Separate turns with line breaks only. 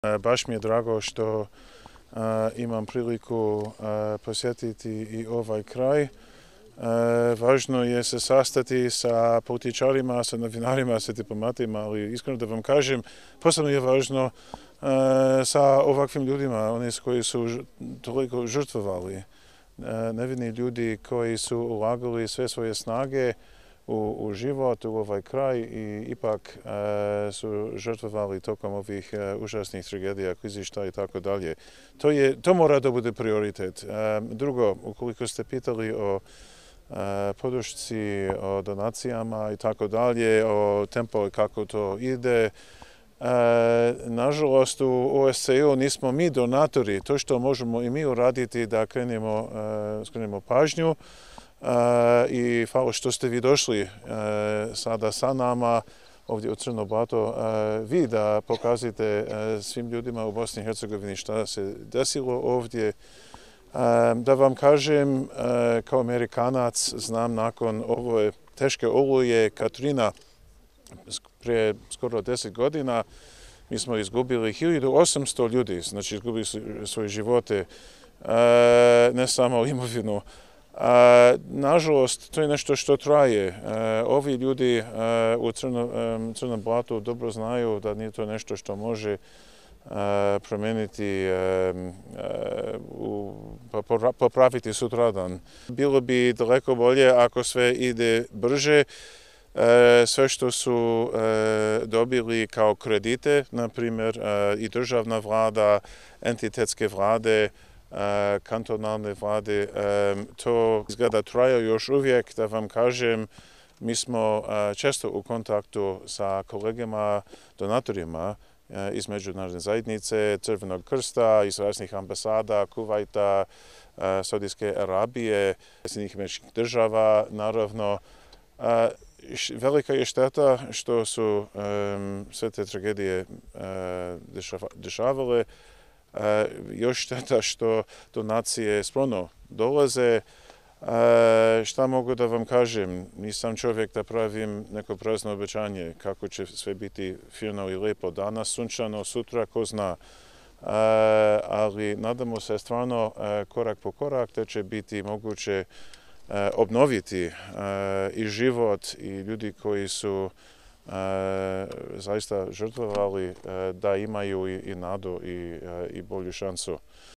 Baš mi je drago što imam priliku posjetiti i ovaj kraj. Važno je se sastati sa političarima, sa novinarima, sa diplomatima, ali iskreno da vam kažem, posebno je važno sa ovakvim ljudima, oni koji su toliko žrtvovali, nevini ljudi koji su ulagali sve svoje snage u život, u ovaj kraj i ipak su žrtvovali tokom ovih užasnih tragedija, klizišta i tako dalje. To mora da bude prioritet. Drugo, ukoliko ste pitali o podršci, o donacijama i tako dalje, o tempo kako to ide, nažalost u OSCE-u nismo mi donatori. To što možemo i mi uraditi da skrenemo pažnju i hvala što ste vi došli sada sa nama ovdje u Crno Blato, vi da pokažete svim ljudima u Bosni i Hercegovini šta se desilo ovdje. Da vam kažem, kao Amerikanac znam nakon ove teške oluje Katrina prije skoro 10 godina, mi smo izgubili 1800 ljudi, znači izgubili svoje živote, ne samo imovinu. Nažalost, to je nešto što traje. Ovi ljudi u Crnom Blatu dobro znaju da nije to nešto što može promijeniti, popraviti sutradan. Bilo bi daleko bolje ako sve ide brže. Sve što su dobili kao kredite, na primjer i državna vlada, entitetske vlade, kantonalne vlade, to izgleda traje još uvijek. Da vam kažem, mi smo često u kontaktu sa kolegama, donatorima iz međunarodne zajednice, Crvenog krsta, iz raznih ambasada, Kuvajta, Saudijske Arabije, Sjedinjenih Američkih Država, naravno. Velika je šteta što su sve te tragedije dešavale. Još šteta što donacije spremno dolaze. Šta mogu da vam kažem? Nisam čovjek da pravim neko prazno obećanje kako će sve biti fino i lijepo danas, sunčano, sutra, ko zna. Ali nadamo se stvarno korak po korak da će biti moguće obnoviti i život i ljudi koji su zaista žrtvovali da imaju i nadu i bolju šansu.